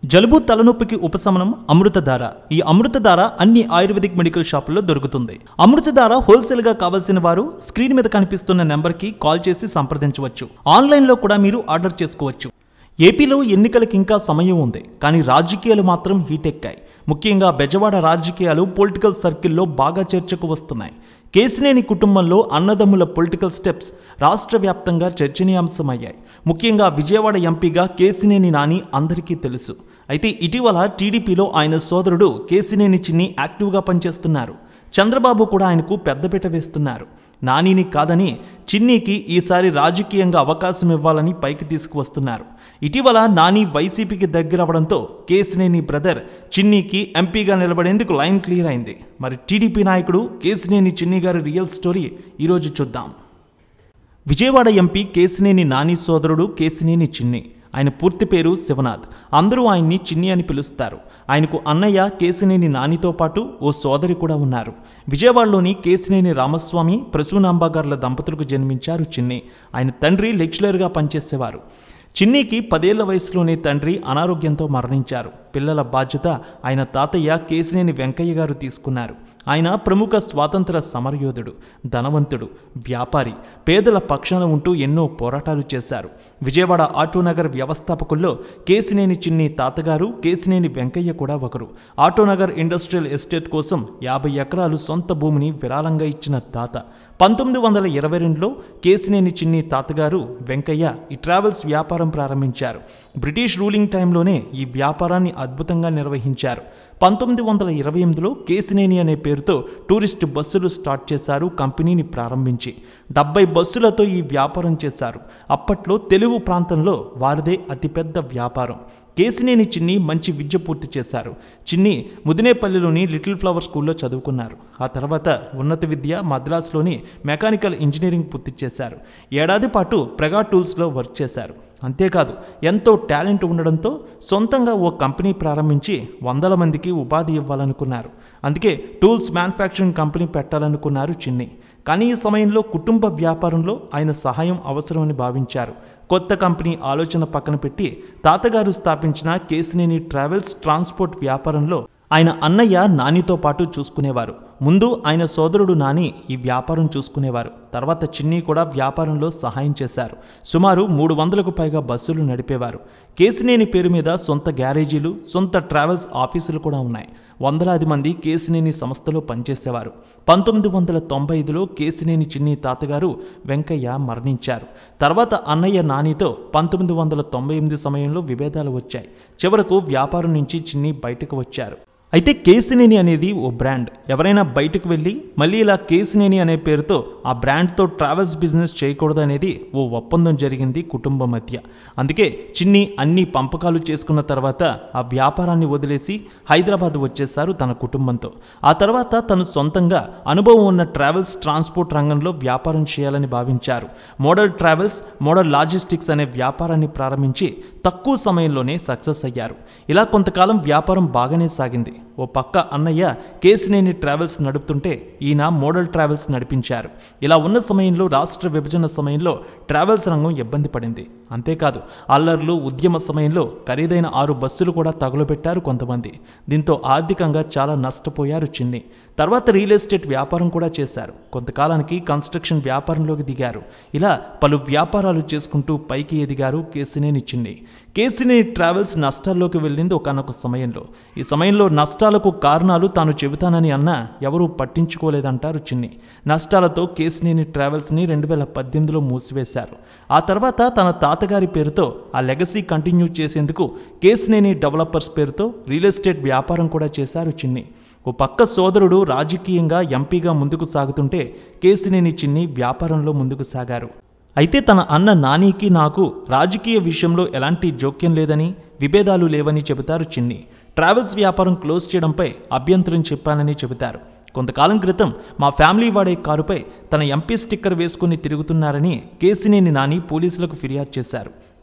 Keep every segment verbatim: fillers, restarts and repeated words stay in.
జలుబు తలనొప్పికి ఉపశమనం అమృతధార. ఈ అమృతధార అన్ని ఆయుర్వేదిక్ మెడికల్ షాపుల్లో దొరుకుతుంది. అమృతధార హోల్సేల్ గా కావాల్సిన వారు స్క్రీన్ మీద కనిపిస్తున్న నెంబర్ కి కాల్ చేసి సంప్రదించవచ్చు. ఆన్లైన్ లో కూడా మీరు ఆర్డర్ చేసుకోవచ్చు. ఏపీలో ఎన్నికలకు ఇంకా సమయం ఉంది, కానీ రాజకీయాలు మాత్రం హీటెక్కాయి. ముఖ్యంగా బెజవాడ రాజకీయాలు పొలిటికల్ సర్కిల్లో బాగా చర్చకు వస్తున్నాయి. కేసినేని కుటుంబంలో అన్నదమ్ముల పొలిటికల్ స్టెప్స్ రాష్ట్ర వ్యాప్తంగా చర్చనీయాంశమయ్యాయి. ముఖ్యంగా విజయవాడ ఎంపీగా కేసినేని నాని అందరికీ తెలుసు. అయితే ఇటీవల టీడీపీలో ఆయన సోదరుడు కేసినేని చిన్ని యాక్టివ్గా పనిచేస్తున్నారు. చంద్రబాబు కూడా ఆయనకు పెద్దపీట వేస్తున్నారు. నానిని కాదని చిన్నీకి ఈసారి రాజకీయంగా అవకాశం ఇవ్వాలని పైకి తీసుకువస్తున్నారు. ఇటీవల నాని వైసీపీకి దగ్గరవడంతో కేసినేని బ్రదర్ చిన్నీకి ఎంపీగా నిలబడేందుకు లైన్ క్లియర్ అయింది. మరి టీడీపీ నాయకుడు కేసినేని చిన్ని గారి రియల్ స్టోరీ ఈరోజు చూద్దాం. విజయవాడ ఎంపీ కేసినేని నాని సోదరుడు కేసినేని చిన్ని. ఆయన పూర్తి పేరు శివనాథ్. అందరూ ఆయన్ని చిన్ని అని పిలుస్తారు. ఆయనకు అన్నయ్య కేసినేని నానితో పాటు ఓ సోదరి కూడా ఉన్నారు. విజయవాడలోని కేసినేని రామస్వామి ప్రసూనాంబగార్ల దంపతులకు జన్మించారు చిన్ని. ఆయన తండ్రి లెక్చరర్గా పనిచేసేవారు. చిన్నీకి పదేళ్ల వయసులోనే తండ్రి అనారోగ్యంతో మరణించారు. పిల్లల బాధ్యత ఆయన తాతయ్య కేసినేని వెంకయ్య గారు తీసుకున్నారు. ఆయన ప్రముఖ స్వాతంత్ర సమరయోధుడు, ధనవంతుడు, వ్యాపారి, పేదల పక్షాన ఉంటూ ఎన్నో పోరాటాలు చేశారు. విజయవాడ ఆటోనగర్ వ్యవస్థాపకుల్లో కేసినేని చిన్ని తాతగారు కేసినేని వెంకయ్య కూడా ఒకరు. ఆటోనగర్ ఇండస్ట్రియల్ ఎస్టేట్ కోసం యాభై ఎకరాలు సొంత భూమిని విరాళంగా ఇచ్చిన తాత. పంతొమ్మిది వందల ఇరవై రెండులో కేసినేని చిన్ని తాతగారు వెంకయ్య ఈ ట్రావెల్స్ వ్యాపారం ప్రారంభించారు. బ్రిటిష్ రూలింగ్ టైంలోనే ఈ వ్యాపారాన్ని అద్భుతంగా నిర్వహించారు. పంతొమ్మిది వందల ఇరవై ఎనిమిదిలో కేసినేని అనే పేరుతో టూరిస్ట్ బస్సులు స్టార్ట్ చేశారు. కంపెనీని ప్రారంభించి డెబ్బై బస్సులతో ఈ వ్యాపారం చేశారు. అప్పట్లో తెలుగు ప్రాంతంలో వారిదే అతిపెద్ద వ్యాపారం. కేసినేని చిన్ని మంచి విద్య పూర్తి చేశారు. చిన్ని ముదినేపల్లిలోని లిటిల్ ఫ్లవర్ స్కూల్లో చదువుకున్నారు. ఆ తర్వాత ఉన్నత విద్య మద్రాసులోని మెకానికల్ ఇంజనీరింగ్ పూర్తి చేశారు. ఏడాది పాటు ప్రెగా టూల్స్లో వర్క్ చేశారు. అంతేకాదు ఎంతో టాలెంట్ ఉండడంతో సొంతంగా ఓ కంపెనీ ప్రారంభించి వందల మందికి ఉపాధి ఇవ్వాలనుకున్నారు. అందుకే టూల్స్ మ్యానుఫ్యాక్చరింగ్ కంపెనీ పెట్టాలనుకున్నారు చిన్ని. కానీ ఈ సమయంలో కుటుంబ వ్యాపారంలో ఆయన సహాయం అవసరమని భావించారు. కొత్త కంపెనీ ఆలోచన పక్కన పెట్టి తాతగారు స్థాపించిన కేసినేని ట్రావెల్స్ ట్రాన్స్పోర్ట్ వ్యాపారంలో ఆయన అన్నయ్య నానితో పాటు చూసుకునేవారు. ముందు ఆయన సోదరుడు నాని ఈ వ్యాపారం చూసుకునేవారు. తర్వాత చిన్ని కూడా వ్యాపారంలో సహాయం చేశారు. సుమారు మూడు వందలకు పైగా బస్సులు నడిపేవారు. కేసినేని పేరు మీద సొంత గ్యారేజీలు, సొంత ట్రావెల్స్ ఆఫీసులు కూడా ఉన్నాయి. వందలాది మంది కేసినేని సంస్థలో పనిచేసేవారు. పంతొమ్మిది వందల తొంభై ఐదులో కేసినేని చిన్ని తాతగారు వెంకయ్య మరణించారు. తర్వాత అన్నయ్య నానితో పంతొమ్మిది వందల తొంభై ఎనిమిది సమయంలో విభేదాలు వచ్చాయి. చివరకు వ్యాపారం నుంచి చిన్ని బయటకు వచ్చారు. అయితే కేసినేని అనేది ఓ బ్రాండ్. ఎవరైనా బయటకు వెళ్ళి మళ్ళీ ఇలా కేసినేని అనే పేరుతో ఆ బ్రాండ్తో ట్రావెల్స్ బిజినెస్ చేయకూడదు అనేది ఓ ఒప్పందం జరిగింది కుటుంబం మధ్య. అందుకే చిన్ని అన్ని పంపకాలు చేసుకున్న తర్వాత ఆ వ్యాపారాన్ని వదిలేసి హైదరాబాద్ వచ్చేశారు తన కుటుంబంతో. ఆ తర్వాత తను సొంతంగా అనుభవం ఉన్న ట్రావెల్స్ ట్రాన్స్పోర్ట్ రంగంలో వ్యాపారం చేయాలని భావించారు. మోడల్ ట్రావెల్స్, మోడల్ లాజిస్టిక్స్ అనే వ్యాపారాన్ని ప్రారంభించి తక్కువ సమయంలోనే సక్సెస్ అయ్యారు. ఇలా కొంతకాలం వ్యాపారం బాగానే సాగింది. ఓ పక్క అన్నయ్య కేసినేని ట్రావెల్స్ నడుపుతుంటే ఈయన మోడల్ ట్రావెల్స్ నడిపించారు. ఇలా ఉన్న సమయంలో రాష్ట్ర విభజన సమయంలో ట్రావెల్స్ రంగం ఇబ్బంది పడింది. అంతేకాదు అల్లర్లు, ఉద్యమ సమయంలో ఖరీదైన ఆరు బస్సులు కూడా తగులబెట్టారు కొంతమంది. దీంతో ఆర్థికంగా చాలా నష్టపోయారు చిన్ని. తర్వాత రియల్ ఎస్టేట్ వ్యాపారం కూడా చేశారు. కొంతకాలానికి కన్స్ట్రక్షన్ వ్యాపారంలోకి దిగారు. ఇలా పలు వ్యాపారాలు చేసుకుంటూ పైకి ఎదిగారు కేసినేని చిన్ని. కేసినేని ట్రావెల్స్ నష్టాల్లోకి వెళ్ళింది ఒకనొక సమయంలో. ఈ సమయంలో నష్టాలకు కారణాలు తాను చెబుతానని అన్నా ఎవరూ పట్టించుకోలేదంటారు చిన్ని. నష్టాలతో కేసినేని ట్రావెల్స్ని రెండు వేల పద్దెనిమిదిలో మూసివేశారు. ఆ తర్వాత తన తాతగారి పేరుతో ఆ లెగసీ కంటిన్యూ చేసేందుకు కేసినేని డెవలపర్స్ పేరుతో రియల్ ఎస్టేట్ వ్యాపారం కూడా చేశారు చిన్ని. ఓ పక్క సోదరుడు రాజకీయంగా ఎంపీగా ముందుకు సాగుతుంటే కేసినేని చిన్ని వ్యాపారంలో ముందుకు సాగారు. అయితే తన అన్న నానికి నాకు రాజకీయ విషయంలో ఎలాంటి జోక్యం లేదని, విభేదాలు లేవని చెబుతారు చిన్ని. ట్రావెల్స్ వ్యాపారం క్లోజ్ చేయడంపై అభ్యంతరం చెప్పానని చెబుతారు. కొంతకాలం క్రితం మా ఫ్యామిలీ వాడే కారుపై తన ఎంపీ స్టిక్కర్ వేసుకుని తిరుగుతున్నారని కేసినేని నాని పోలీసులకు ఫిర్యాదు చేశారు.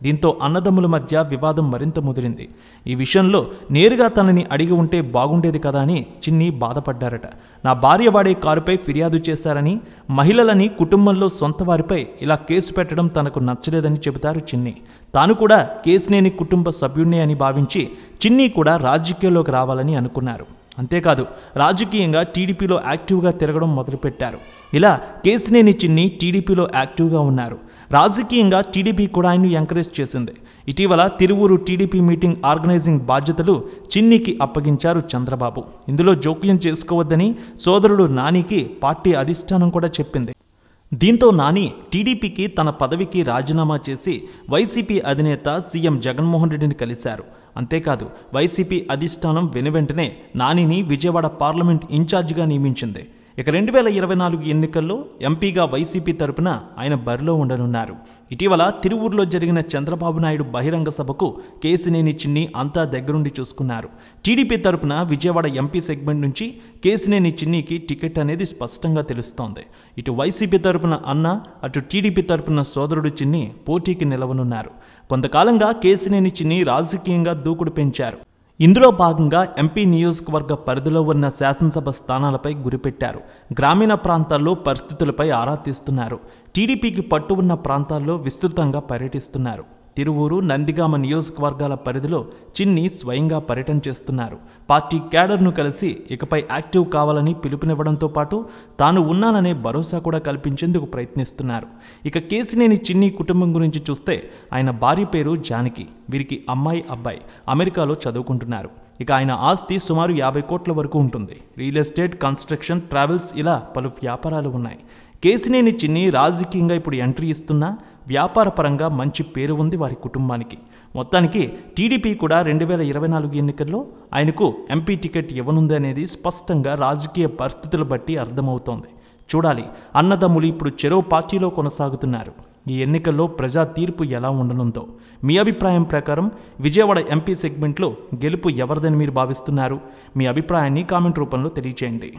దీంతో అన్నదమ్ముల మధ్య వివాదం మరింత ముదిరింది. ఈ విషయంలో నేరుగా తనని అడిగి ఉంటే బాగుండేది కదా అని చిన్ని బాధపడ్డారట. నా భార్య వాడే కారుపై ఫిర్యాదు చేశారని, మహిళలని కుటుంబంలో సొంత వారిపై ఇలా కేసు పెట్టడం తనకు నచ్చలేదని చెబుతారు చిన్ని. తాను కూడా కేసినేని కుటుంబ సభ్యుణ్ణి అని భావించి చిన్ని కూడా రాజకీయాల్లోకి రావాలని అనుకున్నారు. అంతేకాదు రాజకీయంగా టీడీపీలో యాక్టివ్గా తిరగడం మొదలుపెట్టారు. ఇలా కేసినేని చిన్ని టీడీపీలో యాక్టివ్గా ఉన్నారు. రాజకీయంగా టీడీపీ కూడా ఆయన్ను ఎంకరేజ్ చేసింది. ఇటీవల తిరువూరు టీడీపీ మీటింగ్ ఆర్గనైజింగ్ బాధ్యతలు చిన్నికి అప్పగించారు చంద్రబాబు. ఇందులో జోక్యం చేసుకోవద్దని సోదరుడు నానికి పార్టీ అధిష్టానం కూడా చెప్పింది. దీంతో నాని టీడీపీకి తన పదవికి రాజీనామా చేసి వైసీపీ అధినేత సీఎం జగన్మోహన్ రెడ్డిని కలిశారు. అంతేకాదు వైసీపీ అధిష్టానం వెనువెంటనే నానిని విజయవాడ పార్లమెంట్ ఇన్ఛార్జిగా నియమించింది. ఇక రెండు వేల ఇరవై నాలుగు ఎన్నికల్లో ఎంపీగా వైసీపీ తరపున ఆయన బరిలో ఉండనున్నారు. ఇటీవల తిరువూరులో జరిగిన చంద్రబాబు నాయుడు బహిరంగ సభకు కేసినేని చిన్ని అంతా దగ్గరుండి చూసుకున్నారు. టీడీపీ తరపున విజయవాడ ఎంపీ సెగ్మెంట్ నుంచి కేసినేని చిన్నికి టికెట్ అనేది స్పష్టంగా తెలుస్తోంది. ఇటు వైసీపీ తరపున అన్న, అటు టీడీపీ తరపున సోదరుడు చిన్ని పోటీకి నిలవనున్నారు. కొంతకాలంగా కేసినేని చిన్ని రాజకీయంగా దూకుడు పెంచారు. ఇందులో భాగంగా ఎంపీ నియోజకవర్గ పరిధిలో ఉన్న శాసనసభ స్థానాలపై గురిపెట్టారు. గ్రామీణ ప్రాంతాల్లో పరిస్థితులపై ఆరా తీస్తున్నారు. టీడీపీకి పట్టు ఉన్న ప్రాంతాల్లో విస్తృతంగా పర్యటిస్తున్నారు. తిరువూరు, నందిగామ నియోజకవర్గాల పరిధిలో చిన్ని స్వయంగా పర్యటన చేస్తున్నారు. పార్టీ క్యాడర్ను కలిసి ఇకపై యాక్టివ్ కావాలని పిలుపునివ్వడంతో పాటు తాను ఉన్నాననే భరోసా కూడా కల్పించేందుకు ప్రయత్నిస్తున్నారు. ఇక కేసినేని చిన్ని కుటుంబం గురించి చూస్తే ఆయన భార్య పేరు జానకి. వీరికి అమ్మాయి, అబ్బాయి అమెరికాలో చదువుకుంటున్నారు. ఇక ఆయన ఆస్తి సుమారు యాభై కోట్ల వరకు ఉంటుంది. రియల్ ఎస్టేట్, కన్స్ట్రక్షన్, ట్రావెల్స్ ఇలా పలు వ్యాపారాలు ఉన్నాయి. కేసినేని చిన్ని రాజకీయంగా ఇప్పుడు ఎంట్రీ ఇస్తున్నా వ్యాపార పరంగా మంచి పేరు ఉంది వారి కుటుంబానికి. మొత్తానికి టీడీపీ కూడా రెండు వేల ఇరవై నాలుగు ఎన్నికల్లో ఆయనకు ఎంపీ టికెట్ ఇవ్వనుంది అనేది స్పష్టంగా రాజకీయ పరిస్థితులు బట్టి అర్థమవుతోంది. చూడాలి, అన్నదమ్ములు ఇప్పుడు చెరో పార్టీలో కొనసాగుతున్నారు. ఈ ఎన్నికల్లో ప్రజా తీర్పు ఎలా ఉండనుందో. మీ అభిప్రాయం ప్రకారం విజయవాడ ఎంపీ సెగ్మెంట్లో గెలుపు ఎవరిదని మీరు భావిస్తున్నారు? మీ అభిప్రాయాన్ని కామెంట్ రూపంలో తెలియచేయండి.